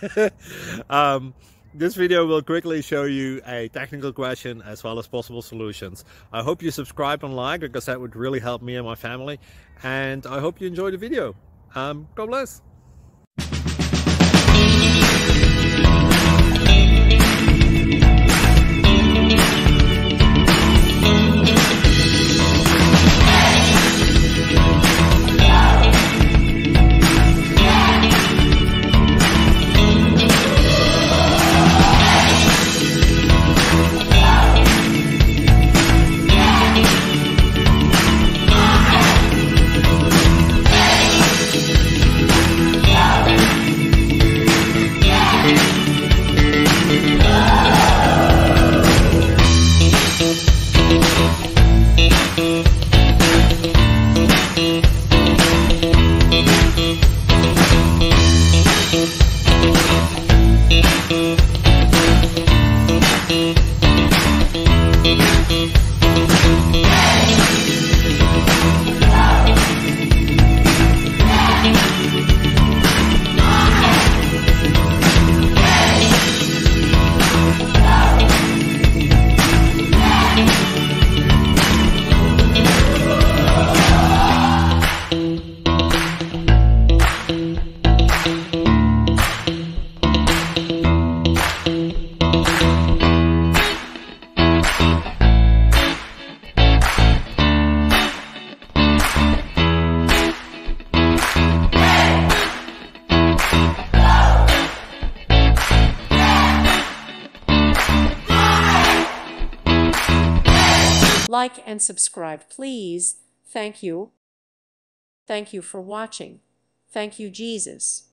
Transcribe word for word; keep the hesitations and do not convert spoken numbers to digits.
um, this video will quickly show you a technical question as well as possible solutions. I hope you subscribe and like, because that would really help me and my family. And I hope you enjoy the video. Um, God bless. Like and subscribe, please. Thank you. Thank you for watching. Thank you, Jesus.